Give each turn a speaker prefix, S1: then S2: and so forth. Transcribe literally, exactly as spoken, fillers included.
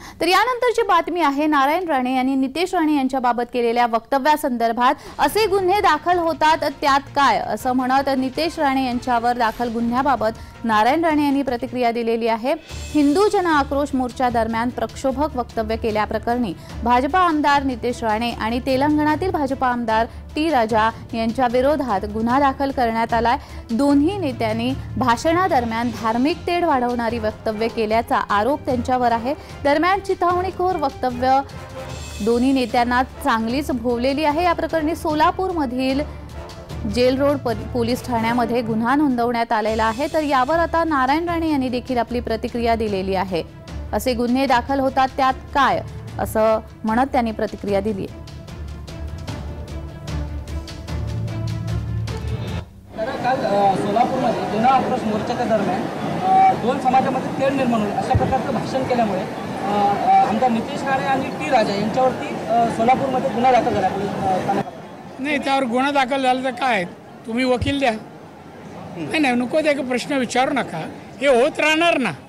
S1: तर यानंतरची बातमी आहे नारायण राणे यांनी नितेश राणे यांच्याबाबत केलेल्या वक्तव्यासंदर्भात असे गुन्हे दाखल होतात त्यात काय असं म्हणत नितेश राणे यांच्यावर दाखल गुन्ह्याबाबत नारायण राणे यांनी प्रतिक्रिया दिलेली आहे। हिंदू जन आक्रोश मोर्चा दरम्यान प्रक्षोभक वक्तव्य केल्याप्रकरणी भाजपा आमदार नितेश राणे आणि तेलंगणातील भाजपा आमदार टी राजा यांच्या विरोधात गुन्हा दाखल करण्यात आलाय। दोन्ही नेत्यांनी भाषणादरम्यान धार्मिक तेढ वाढवणारी वक्तव्य केल्याचा आरोप त्यांच्यावर आहे। दरम्यान चिथावणीखोर वक्तव्य दोन्ही नेत्यांना चांगलीच भोवलेली आहे। या प्रकरणी सोलापूरमधील जेल रोड पोलीस ठाण्यामध्ये गुन्हा नोंदवण्यात आलेला आहे। तर यावर आता नारायण राणे यांनी देखील आपली प्रतिक्रिया दिलेली आहे। असे गुन्हे दाखल होतात त्यात काय असं म्हणत त्यांनी प्रतिक्रिया दिली आहे।
S2: काल सोलापूरमध्ये जन आक्रोश मोर्चाच्या दरम्यान दोन समाजामध्ये तेढ निर्माण होईल अशा प्रकारचं भाषण केल्यामुळे आमदार नितेश राणे आणि टी राजा यांच्यावरती सोलापूरमध्ये गुन्हा दाखल झाला।
S3: नाही, त्यावर गुन्हा दाखल झाला तर काय, तुम्ही वकील द्या। नाही नाही नको ते प्रश्न विचारू नका, हे होत राहणार ना।